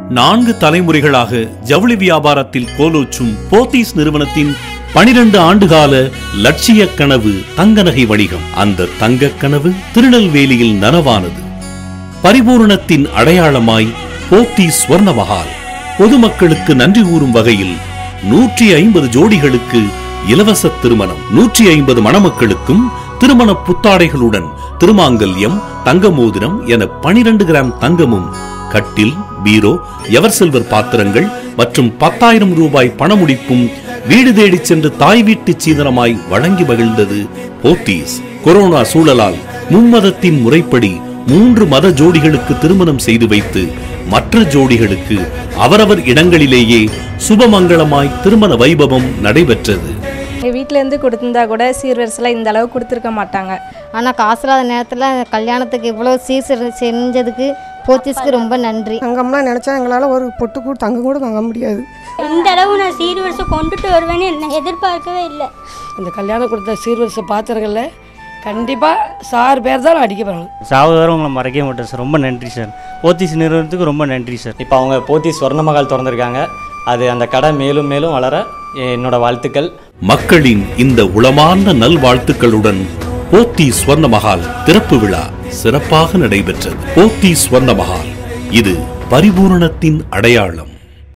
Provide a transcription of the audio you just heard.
4 தலைமுறைகளாக ஜவுளி வியாபாரத்தில் கோலோச்சும் போத்தீஸ் நிறுவனத்தின் 12 ஆண்டுகால லட்சிய கனவு தங்க நகை வணிகம். அந்த தங்க கனவு திருநெல்வேலியில் நனவானது. பரிபூரணத்தின் அடையாளமாய் போத்தீஸ் ஸ்வர்ண மஹால் பொதுமக்களுக்கு நன்றி கூறும் வகையில் 150 ஜோடிகளுக்கு இலவச திருமணம், 150 மணமக்களுக்கும் திருமண புத்தாடைகளுடன் திருமாங்கல்யம், தங்க மோதிரம் என 12 கிராம் தங்கமும், கட்டில், பீரோ, எவர் சில்வர் பாத்திரங்கள் மற்றும் 10,000 ரூபாய் பணமுடிப்பும் வீடு தேடி சென்று தாய் வீட்டு சீதனமாய் வழங்கி மகிழ்ந்தது போத்தீஸ். கொரோனா சூழலால் மும்மதத்தின் முறைப்படி 3 மத ஜோடிகளுக்கு திருமணம் செய்து வைத்து மற்ற ஜோடிகளுக்கு அவரவர் இடங்களிலேயே சுபமங்களமாய் திருமண வைபவம் நடைபெற்றது. வீட்டில இருந்து கொடுத்திருந்தா கூட சீர்வரிசைலாம் இந்த அளவு கொடுத்துருக்க மாட்டாங்க. ஆனால் காசில்லாத நேரத்தில் கல்யாணத்துக்கு இவ்வளோ சீர் செஞ்சதுக்கு போத்தீஸ்க்கு ரொம்ப நன்றி. தங்கம்லாம் நினச்சா எங்களால் ஒரு பொட்டு கூட தங்கம் கூட வாங்க முடியாது. இந்த அளவு நான் சீர்வரிசை கொண்டுட்டு வருவேன்னு எதிர்பார்க்கவே இல்லை. இந்த கல்யாணம் கொடுத்த சீர்வரிசை பாத்திரங்களில் கண்டிப்பாக சார் பேர் தான் அடிக்க போகிறாங்க. சாவதாரம் உங்களை மறக்கவே மாட்டேன் சார். ரொம்ப நன்றி சார். போத்தீஸ் நிறுவனத்துக்கு ரொம்ப நன்றி சார். இப்போ அவங்க போத்தீஸ் ஸ்வர்ண மஹால் திறந்திருக்காங்க. அது அந்த கடை மேலும் மேலும் வளர என்னோட வாழ்த்துக்கள். மக்களின் இந்த உளமார்ந்த நல்வாழ்த்துக்களுடன் போத்தீஸ் ஸ்வர்ண மஹால் திறப்பு விழா சிறப்பாக நடைபெற்றது. போத்தீஸ் ஸ்வர்ண மஹால், இது பரிபூரணத்தின் அடையாளம்.